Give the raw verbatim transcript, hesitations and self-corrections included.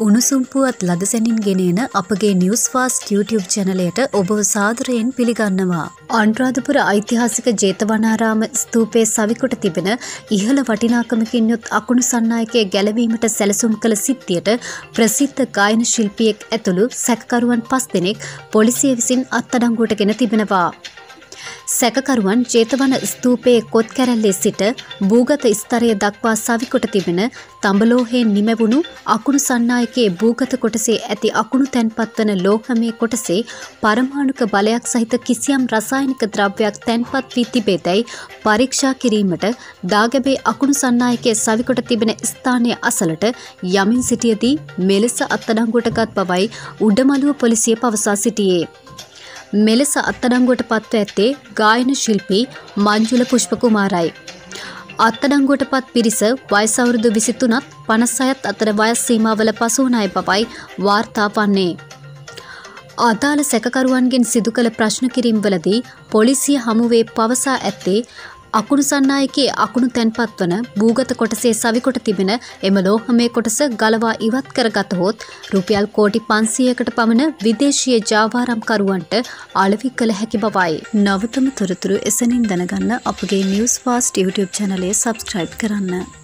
උණුසුම් පුවත් ලදසැනින් ගෙනෙන අපගේ නිවුස් ෆාස්ට් YouTube චැනලයට ඔබව සාදරයෙන් පිළිගන්නවා. අනුරාධපුර ඓතිහාසික ජේතවනාරාම ස්තූපයේ සවිකොට තිබෙන ඉහළ වටිනාකමකින් යුත් අකුණු සන්නායකයේ ගැලවීමට සැලසුම් කළ සිද්ධියට ප්‍රසිද්ධ ගායන ශිල්පියෙක් ඇතුළු සැකකරුවන් පස් දෙනෙක් පොලිසිය විසින් අත්අඩංගුවට ගෙන තිබෙනවා. සැකකරුවන් ජේතවන ස්තූපයේ කොත් කැරැල්ලේ සිට භූගත ස්තරය දක්වා සවිකොට තිබෙන තඹලෝහයෙන් නිමැවුණු අකුණු සන්නායකයේ භූගත කොටසේ ඇති අකුණු තැන්පත් වන ලෝහමය කොටසේ පරමාණුක බලයක් සහිත කිසියම් රසායනික ද්‍රව්‍යයක් තැන්පත් වී තිබේදැයි පරීක්ෂා කිරීමට දාගැබේ අකුණු සන්නායකයේ සවිකොට තිබෙන ස්ථානයේ අසලට යමින් සිටියදී මෙලෙස අත්අඩංගුවට ගත් බවයි උඩමළුව පොලිසිය පවසා සිටියේ. මෙලෙස අත්අඩංගුවට පත්ව ඇත්තේ ගායන ශිල්පී මංජුල පුෂ්පකුමාරයි. අත්අඩංගුවට පත් පිරිස වයස අවුරුදු විසි තුනත් පනස් හයත් අතර වයස් සීමාවල පසු වන අය බවයි වාර්තා වන්නේ. අදාළ සැකකරුවන්ගෙන් සිදු කළ ප්‍රශ්න කිරීම්වලදී පොලිසිය හමුවේ පවසා ඇත්තේ අකුණු සන්නායකයේ අකුණු තැන්පත් වන භූගත කොටසේ සවිකොට තිබෙන එම ලෝහමය කොටස ගලවා ඉවත් කරගතහොත් රුපියල් කෝටි පන්සීයකට පමණ විදේශීය ජාවාරම්කරුවන්ට අලෙවි කළ හැකි බවයි. නවතම තොරතුරු එසැනින් දැනගන්න අපගේ නිවුස් ෆාස්ට් YouTube චැනලය සබ්ස්ක්‍රයිබ් කරන්න.